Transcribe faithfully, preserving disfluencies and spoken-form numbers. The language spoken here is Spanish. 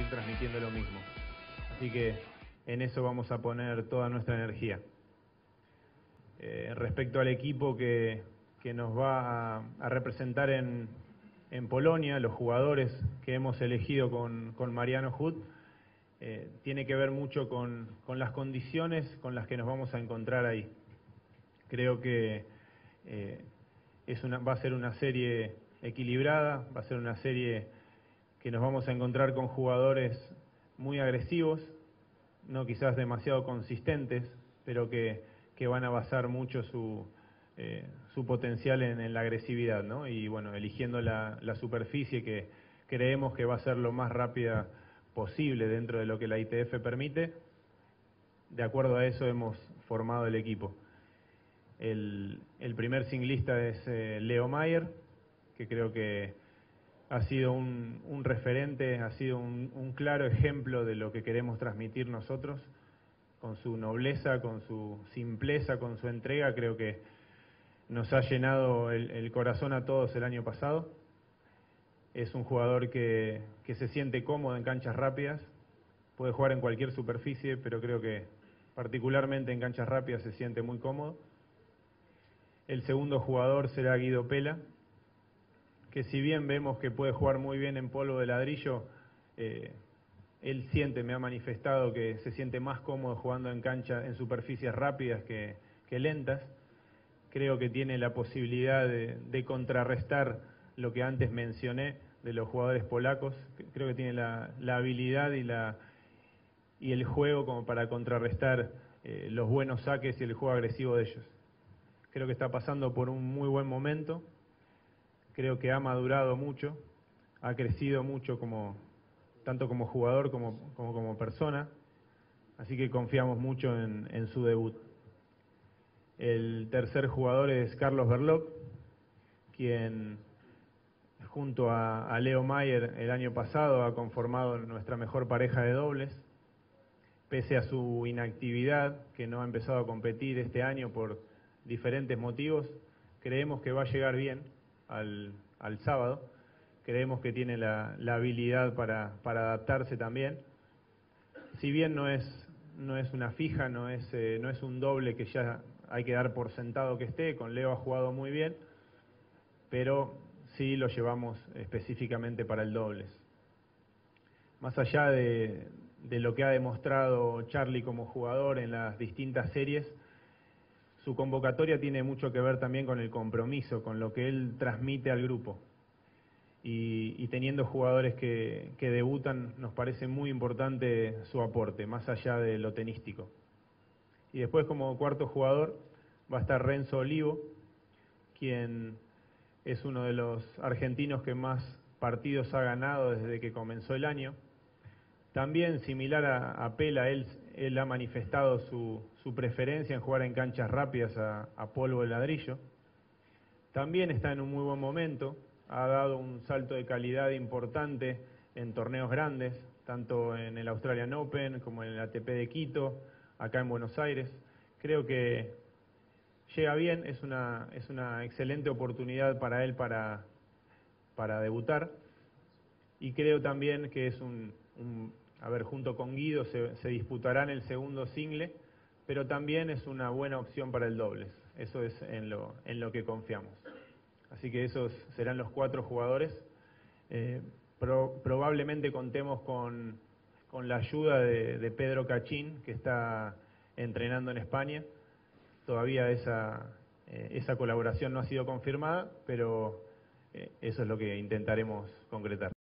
seguir transmitiendo lo mismo. Así que en eso vamos a poner toda nuestra energía. Eh, respecto al equipo que, que nos va a, a representar en, en Polonia, los jugadores que hemos elegido con, con Mariano Hut, eh, tiene que ver mucho con, con las condiciones con las que nos vamos a encontrar ahí. Creo que eh, es una, va a ser una serie equilibrada, va a ser una serie que nos vamos a encontrar con jugadores muy agresivos, no quizás demasiado consistentes, pero que, que van a basar mucho su, eh, su potencial en, en la agresividad, ¿no? Y bueno, eligiendo la, la superficie que creemos que va a ser lo más rápida posible dentro de lo que la I T F permite. De acuerdo a eso hemos formado el equipo. El, el primer singlista es eh, Leo Mayer, que creo que ha sido un, un referente, ha sido un, un claro ejemplo de lo que queremos transmitir nosotros, con su nobleza, con su simpleza, con su entrega. Creo que nos ha llenado el, el corazón a todos el año pasado. Es un jugador que, que se siente cómodo en canchas rápidas, puede jugar en cualquier superficie, pero creo que particularmente en canchas rápidas se siente muy cómodo. El segundo jugador será Guido Pela, que si bien vemos que puede jugar muy bien en polvo de ladrillo, eh, él siente, me ha manifestado que se siente más cómodo jugando en cancha, en superficies rápidas que, que lentas. Creo que tiene la posibilidad de, de contrarrestar lo que antes mencioné de los jugadores polacos. Creo que tiene la, la habilidad y, la, y el juego como para contrarrestar eh, los buenos saques y el juego agresivo de ellos. Creo que está pasando por un muy buen momento. Creo que ha madurado mucho, ha crecido mucho como, tanto como jugador como, como, como persona, así que confiamos mucho en, en su debut. El tercer jugador es Carlos Berlocq, quien junto a, a Leo Mayer el año pasado ha conformado nuestra mejor pareja de dobles. Pese a su inactividad, que no ha empezado a competir este año por diferentes motivos, creemos que va a llegar bien al, al sábado. Creemos que tiene la, la habilidad para, para adaptarse también. Si bien no es, no es una fija, no es, eh, no es un doble que ya hay que dar por sentado que esté, con Leo ha jugado muy bien, pero sí lo llevamos específicamente para el dobles. Más allá de, de lo que ha demostrado Charlie como jugador en las distintas series, su convocatoria tiene mucho que ver también con el compromiso, con lo que él transmite al grupo. Y, y teniendo jugadores que, que debutan, nos parece muy importante su aporte, más allá de lo tenístico. Y después, como cuarto jugador, va a estar Renzo Olivo, quien es uno de los argentinos que más partidos ha ganado desde que comenzó el año. También, similar a, a Pela, él, él ha manifestado su, su preferencia en jugar en canchas rápidas a, a polvo de ladrillo. También está en un muy buen momento, ha dado un salto de calidad importante en torneos grandes, tanto en el Australian Open como en el A T P de Quito, acá en Buenos Aires. Creo que llega bien, es una, es una excelente oportunidad para él para, para debutar. Y creo también que es un, un a ver, junto con Guido se, se disputarán el segundo single, pero también es una buena opción para el dobles. Eso es en lo, en lo que confiamos. Así que esos serán los cuatro jugadores. Eh, pro, probablemente contemos con, con la ayuda de, de Pedro Cachín, que está entrenando en España. Todavía esa, eh, esa colaboración no ha sido confirmada, pero eh, eso es lo que intentaremos concretar.